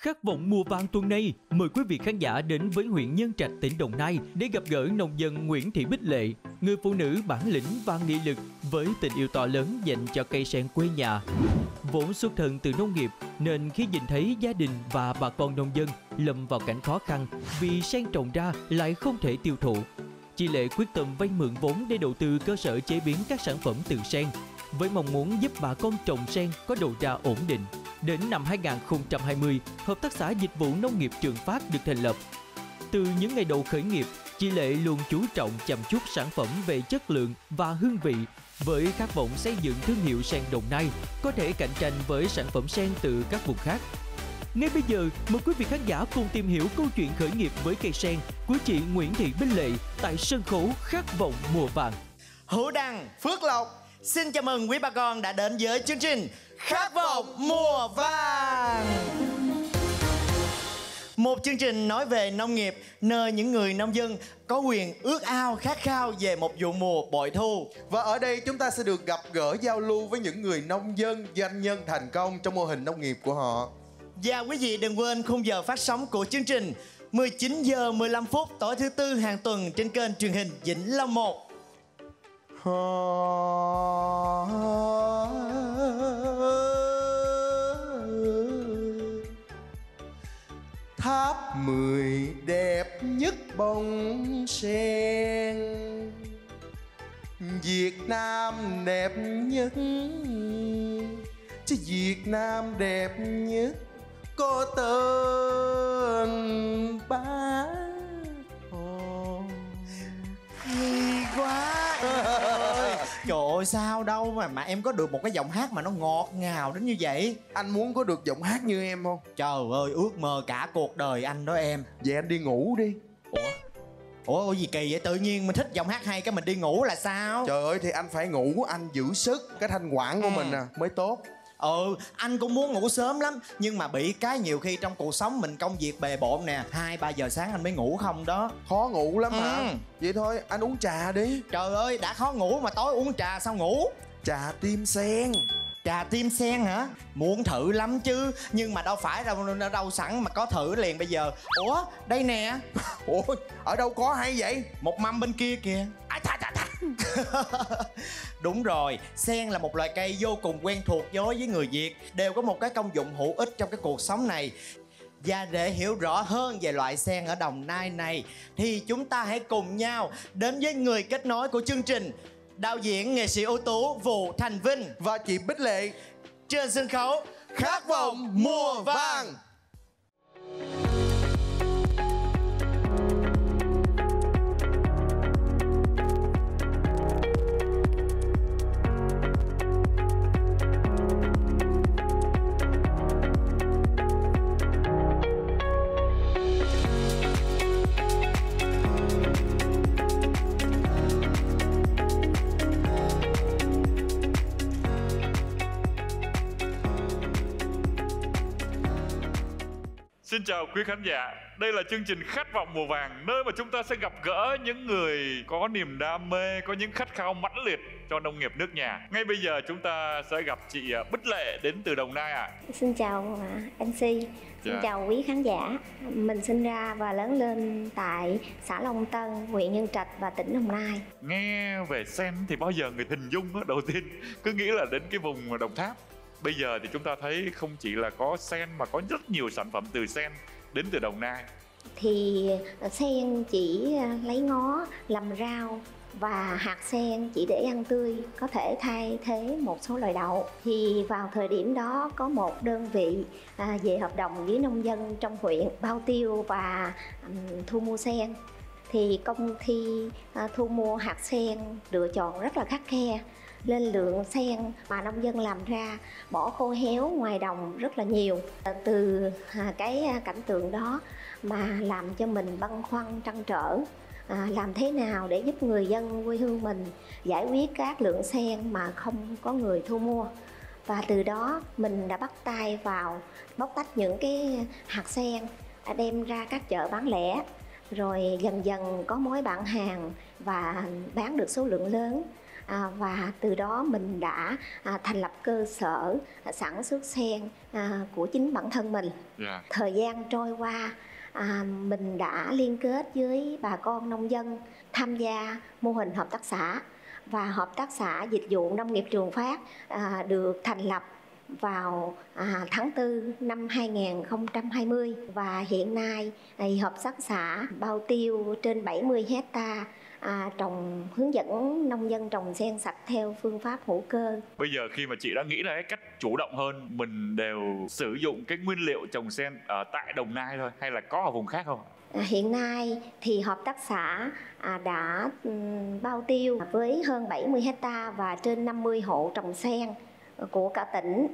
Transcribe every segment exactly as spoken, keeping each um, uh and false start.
khát vọng mùa vàng tuần này, mời quý vị khán giả đến với huyện Nhân Trạch, tỉnh Đồng Nai để gặp gỡ nông dân Nguyễn Thị Bích Lệ, người phụ nữ bản lĩnh và nghị lực với tình yêu to lớn dành cho cây sen quê nhà. Vốn xuất thân từ nông nghiệp nên khi nhìn thấy gia đình và bà con nông dân lâm vào cảnh khó khăn vì sen trồng ra lại không thể tiêu thụ, chị Lệ quyết tâm vay mượn vốn để đầu tư cơ sở chế biến các sản phẩm từ sen, với mong muốn giúp bà con trồng sen có đầu ra ổn định. Đến năm hai nghìn không trăm hai mươi, Hợp tác xã Dịch vụ Nông nghiệp Trường Phát được thành lập. Từ những ngày đầu khởi nghiệp, chị Lệ luôn chú trọng chăm chút sản phẩm về chất lượng và hương vị, với khát vọng xây dựng thương hiệu sen Đồng Nai có thể cạnh tranh với sản phẩm sen từ các vùng khác. Ngay bây giờ, mời quý vị khán giả cùng tìm hiểu câu chuyện khởi nghiệp với cây sen của chị Nguyễn Thị Bích Lệ tại sân khấu Khát vọng mùa vàng. Hữu Đăng, Phước Lộc, xin chào mừng quý bà con đã đến với chương trình Khát vọng mùa vàng. Một chương trình nói về nông nghiệp, nơi những người nông dân có quyền ước ao khát khao về một vụ mùa bội thu. Và ở đây chúng ta sẽ được gặp gỡ giao lưu với những người nông dân, doanh nhân thành công trong mô hình nông nghiệp của họ. Và quý vị đừng quên khung giờ phát sóng của chương trình mười chín giờ mười lăm phút tối thứ tư hàng tuần trên kênh truyền hình Vĩnh Long một. Tháp mười đẹp nhất bông sen, Việt Nam đẹp nhất, chứ Việt Nam đẹp nhất có tên Bác Hồ. Hay quá. Trời ơi, sao đâu mà mà em có được một cái giọng hát mà nó ngọt ngào đến như vậy. Anh muốn có được giọng hát như em không? Trời ơi, ước mơ cả cuộc đời anh đó em. Vậy anh đi ngủ đi. Ủa? Ủa gì kỳ vậy? Tự nhiên mình thích giọng hát hay cái mình đi ngủ là sao? Trời ơi thì anh phải ngủ, anh giữ sức, cái thanh quản của ừ. mình à, mới tốt. Ừ, anh cũng muốn ngủ sớm lắm, nhưng mà bị cái nhiều khi trong cuộc sống mình công việc bề bộn nè, hai ba giờ sáng anh mới ngủ không đó. Khó ngủ lắm ừ. hả? Vậy thôi anh uống trà đi. Trời ơi, đã khó ngủ mà tối uống trà sao ngủ? Trà tim sen. Trà tim sen hả? Muốn thử lắm chứ, nhưng mà đâu phải đâu, đâu sẵn mà có thử liền bây giờ. Ủa, đây nè. Ủa, ở đâu có hay vậy? Một mâm bên kia kìa. À, thà, thà, thà. Đúng rồi, sen là một loài cây vô cùng quen thuộc đối với người Việt, đều có một cái công dụng hữu ích trong cái cuộc sống này. Và để hiểu rõ hơn về loại sen ở Đồng Nai này thì chúng ta hãy cùng nhau đến với người kết nối của chương trình, đạo diễn nghệ sĩ ưu tú Vũ Thành Vinh và chị Bích Lệ trên sân khấu Khát vọng mùa vàng. Xin chào quý khán giả, đây là chương trình Khát vọng mùa vàng, nơi mà chúng ta sẽ gặp gỡ những người có niềm đam mê, có những khát khao mãnh liệt cho nông nghiệp nước nhà. Ngay bây giờ chúng ta sẽ gặp chị Bích Lệ đến từ Đồng Nai ạ. À. Xin chào em xê, xin dạ. chào quý khán giả. Mình sinh ra và lớn lên tại xã Long Tân, huyện Nhân Trạch và tỉnh Đồng Nai. Nghe về sen thì bao giờ người hình dung đó, đầu tiên cứ nghĩ là đến cái vùng Đồng Tháp. Bây giờ thì chúng ta thấy không chỉ là có sen mà có rất nhiều sản phẩm từ sen đến từ Đồng Nai. Thì sen chỉ lấy ngó làm rau và hạt sen chỉ để ăn tươi, có thể thay thế một số loại đậu. Thì vào thời điểm đó có một đơn vị à, về hợp đồng với nông dân trong huyện bao tiêu và um, thu mua sen. Thì công ty à, thu mua hạt sen lựa chọn rất là khắt khe, nên lượng sen mà nông dân làm ra bỏ khô héo ngoài đồng rất là nhiều. Từ cái cảnh tượng đó mà làm cho mình băn khoăn trăn trở, à, làm thế nào để giúp người dân quê hương mình giải quyết các lượng sen mà không có người thu mua. Và từ đó mình đã bắt tay vào bóc tách những cái hạt sen, đem ra các chợ bán lẻ, rồi dần dần có mối bạn hàng và bán được số lượng lớn. à, và từ đó mình đã à, thành lập cơ sở à, sản xuất sen à, của chính bản thân mình. Yeah. Thời gian trôi qua, à, mình đã liên kết với bà con nông dân tham gia mô hình hợp tác xã, và hợp tác xã dịch vụ nông nghiệp Trường Phát à, được thành lập vào à, tháng tư năm hai nghìn không trăm hai mươi, và hiện nay thì hợp tác xã bao tiêu trên bảy mươi hecta à, trồng hướng dẫn nông dân trồng sen sạch theo phương pháp hữu cơ. Bây giờ khi mà chị đã nghĩ ra cái cách chủ động hơn, mình đều sử dụng cái nguyên liệu trồng sen ở tại Đồng Nai thôi hay là có ở vùng khác không? À, hiện nay thì hợp tác xã à, đã um, bao tiêu với hơn bảy mươi hecta và trên năm mươi hộ trồng sen của cả tỉnh,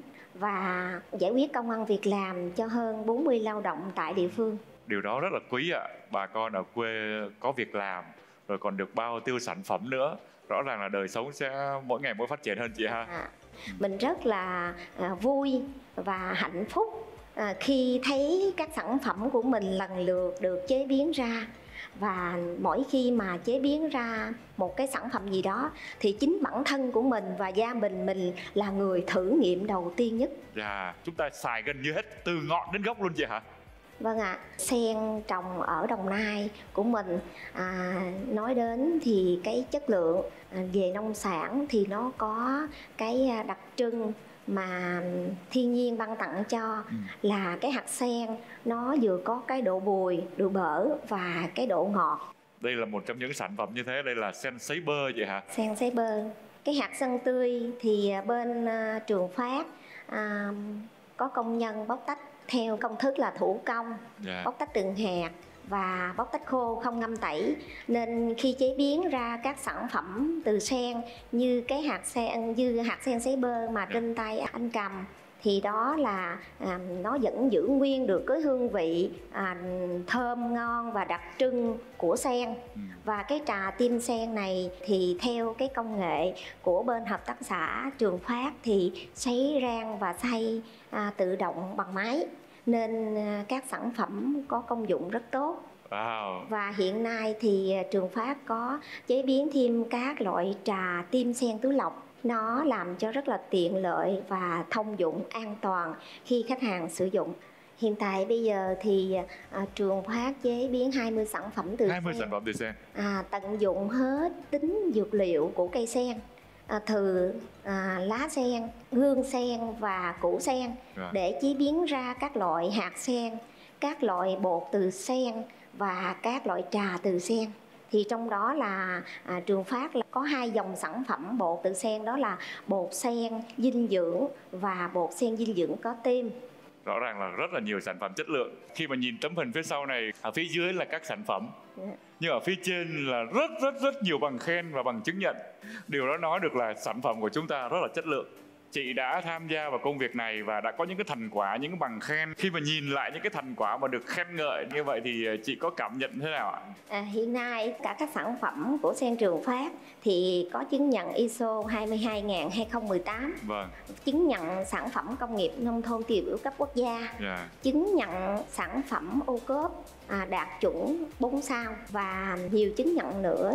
và giải quyết công ăn việc làm cho hơn bốn mươi lao động tại địa phương. Điều đó rất là quý ạ. Bà con ở quê có việc làm rồi còn được bao tiêu sản phẩm nữa, rõ ràng là đời sống sẽ mỗi ngày mỗi phát triển hơn chị ha. À, mình rất là à, vui và hạnh phúc à, khi thấy các sản phẩm của mình lần lượt được chế biến ra. Và mỗi khi mà chế biến ra một cái sản phẩm gì đó thì chính bản thân của mình và gia đình mình là người thử nghiệm đầu tiên nhất. Dạ, yeah, chúng ta xài gần như hết từ ngọn đến gốc luôn chị hả? Vâng ạ, à, sen trồng ở Đồng Nai của mình à, nói đến thì cái chất lượng à, về nông sản thì nó có cái đặc trưng mà thiên nhiên ban tặng cho, ừ. là cái hạt sen nó vừa có cái độ bùi, độ bở và cái độ ngọt. Đây là một trong những sản phẩm như thế, đây là sen sấy bơ vậy hả? Sen sấy bơ. Cái hạt sen tươi thì bên uh, Trường Phát uh, có công nhân bóc tách theo công thức là thủ công, yeah. bóc tách từng hạt và bóc tách khô không ngâm tẩy, nên khi chế biến ra các sản phẩm từ sen như cái hạt sen như hạt sen sấy bơ mà trên tay anh cầm thì đó là à, nó vẫn giữ nguyên được cái hương vị à, thơm ngon và đặc trưng của sen. ừ. Và cái trà tim sen này thì theo cái công nghệ của bên hợp tác xã Trường Phát thì sấy rang và xay à, tự động bằng máy, nên à, các sản phẩm có công dụng rất tốt. Wow. Và hiện nay thì Trường Phát có chế biến thêm các loại trà tim sen túi lọc. Nó làm cho rất là tiện lợi và thông dụng, an toàn khi khách hàng sử dụng. Hiện tại bây giờ thì à, Trường Phát chế biến hai mươi sản phẩm từ hai mươi sen. sản phẩm từ sen. À, tận dụng hết tính dược liệu của cây sen. À, từ à, lá sen, gương sen và củ sen à. để chế biến ra các loại hạt sen, các loại bột từ sen và các loại trà từ sen. Thì trong đó là à, Trường Phát là có hai dòng sản phẩm bột từ sen, đó là bột sen dinh dưỡng và bột sen dinh dưỡng có tim. Rõ ràng là rất là nhiều sản phẩm chất lượng. Khi mà nhìn tấm hình phía sau này, ở phía dưới là các sản phẩm, yeah. nhưng ở phía trên là rất rất rất nhiều bằng khen và bằng chứng nhận. Điều đó nói được là sản phẩm của chúng ta rất là chất lượng. Chị đã tham gia vào công việc này và đã có những cái thành quả, những cái bằng khen. Khi mà nhìn lại những cái thành quả mà được khen ngợi như vậy thì chị có cảm nhận thế nào ạ? À, hiện nay cả các sản phẩm của sen Trường Phát thì có chứng nhận i ét ô hai mươi hai nghìn hai trăm mười tám, vâng. chứng nhận sản phẩm công nghiệp nông thôn tiêu biểu cấp quốc gia, yeah. chứng nhận sản phẩm ô cốp à, đạt chuẩn bốn sao và nhiều chứng nhận nữa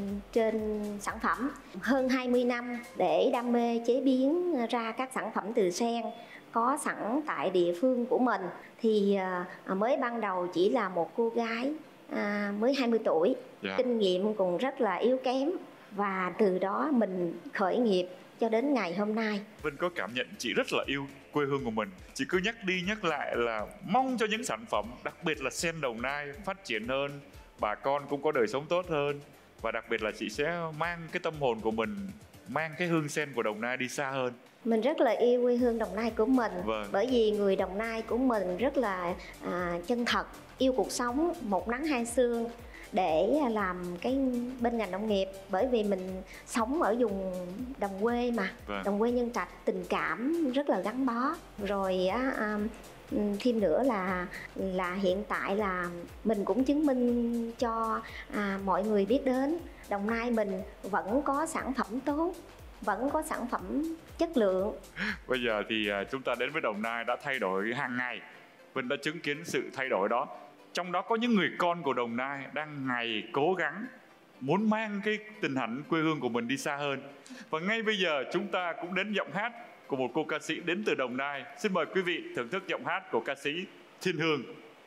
trên sản phẩm. Hơn hai mươi năm để đam mê chế biến ra các sản phẩm từ sen có sẵn tại địa phương của mình, thì à, mới ban đầu chỉ là một cô gái à, mới hai mươi tuổi, yeah. kinh nghiệm cũng rất là yếu kém, và từ đó mình khởi nghiệp cho đến ngày hôm nay. Vinh có cảm nhận chị rất là yêu quê hương của mình. Chị cứ nhắc đi nhắc lại là mong cho những sản phẩm, đặc biệt là sen Đồng Nai phát triển hơn, bà con cũng có đời sống tốt hơn, và đặc biệt là chị sẽ mang cái tâm hồn của mình, mang cái hương sen của Đồng Nai đi xa hơn. Mình rất là yêu quê hương Đồng Nai của mình, vâng. bởi vì người Đồng Nai của mình rất là à, chân thật, yêu cuộc sống, một nắng hai sương để làm cái bên ngành nông nghiệp. Bởi vì mình sống ở vùng đồng quê mà, vâng. đồng quê Nhân Trạch, tình cảm rất là gắn bó. Rồi á, à, thêm nữa là là hiện tại là mình cũng chứng minh cho à, mọi người biết đến Đồng Nai mình vẫn có sản phẩm tốt, vẫn có sản phẩm chất lượng. Bây giờ thì chúng ta đến với Đồng Nai đã thay đổi hàng ngày. Vinh đã chứng kiến sự thay đổi đó. Trong đó có những người con của Đồng Nai đang ngày cố gắng muốn mang cái tình hạnh quê hương của mình đi xa hơn. Và ngay bây giờ chúng ta cũng đến giọng hát của một cô ca sĩ đến từ Đồng Nai. Xin mời quý vị thưởng thức giọng hát của ca sĩ Thiên Hương.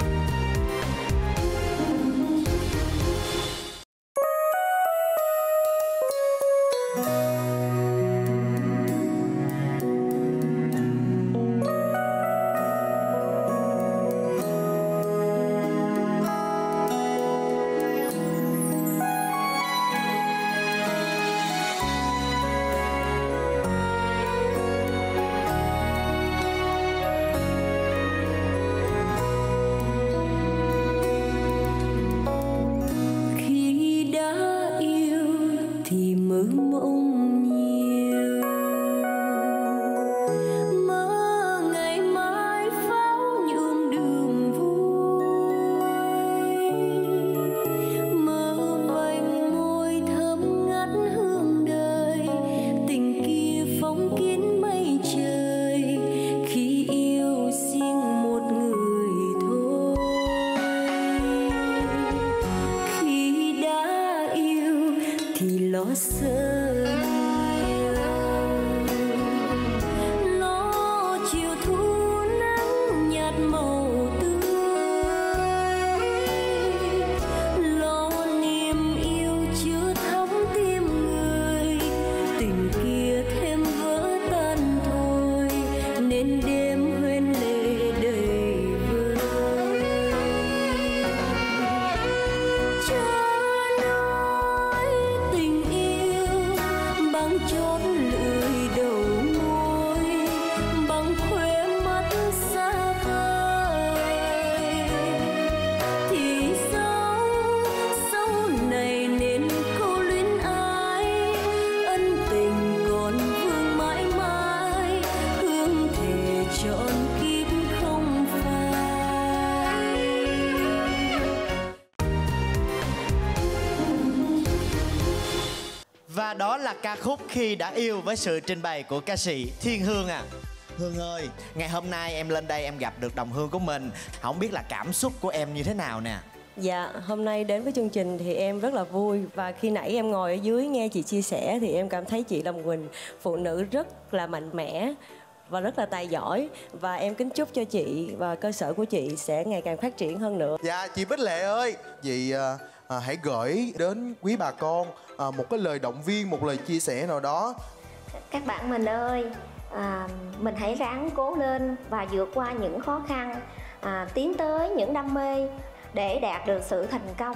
Và đó là ca khúc Khi Đã Yêu với sự trình bày của ca sĩ Thiên Hương à. Hương ơi, ngày hôm nay em lên đây em gặp được đồng hương của mình. Không biết là cảm xúc của em như thế nào nè? Dạ, hôm nay đến với chương trình thì em rất là vui. Và khi nãy em ngồi ở dưới nghe chị chia sẻ thì em cảm thấy chị là một người phụ nữ rất là mạnh mẽ và rất là tài giỏi. Và em kính chúc cho chị và cơ sở của chị sẽ ngày càng phát triển hơn nữa. Dạ, chị Bích Lệ ơi, chị à, à, hãy gửi đến quý bà con à, một cái lời động viên, một lời chia sẻ nào đó. Các bạn mình ơi, à, mình hãy ráng cố lên và vượt qua những khó khăn, à, tiến tới những đam mê để đạt được sự thành công.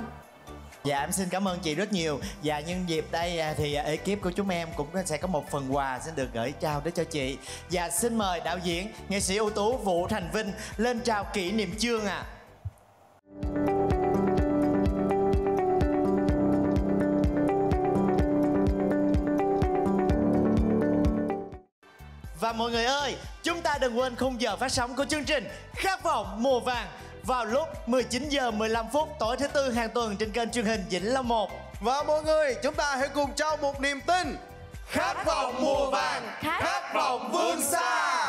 Dạ em xin cảm ơn chị rất nhiều. Và nhân dịp đây thì ekip của chúng em cũng sẽ có một phần quà xin được gửi trao đến cho chị. Và xin mời đạo diễn, nghệ sĩ ưu tú Vũ Thành Vinh lên trao kỷ niệm chương ạ. À. Và mọi người ơi, chúng ta đừng quên khung giờ phát sóng của chương trình Khát Vọng Mùa Vàng vào lúc mười chín giờ mười lăm phút tối thứ tư hàng tuần trên kênh truyền hình Vĩnh Long một. Và mọi người, chúng ta hãy cùng trao một niềm tin. Khát vọng mùa vàng, khát vọng vươn xa.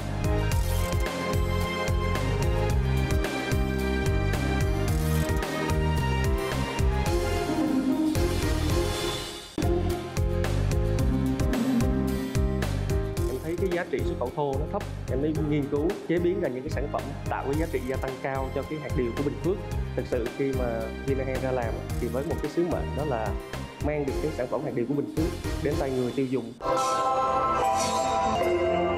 Cái giá trị xuất khẩu thô nó thấp, em mới nghiên cứu chế biến ra những cái sản phẩm tạo cái giá trị gia tăng cao cho cái hạt điều của Bình Phước. Thực sự khi mà Vinahe ra làm thì với một cái sứ mệnh đó là mang được cái sản phẩm hạt điều của Bình Phước đến tay người tiêu dùng.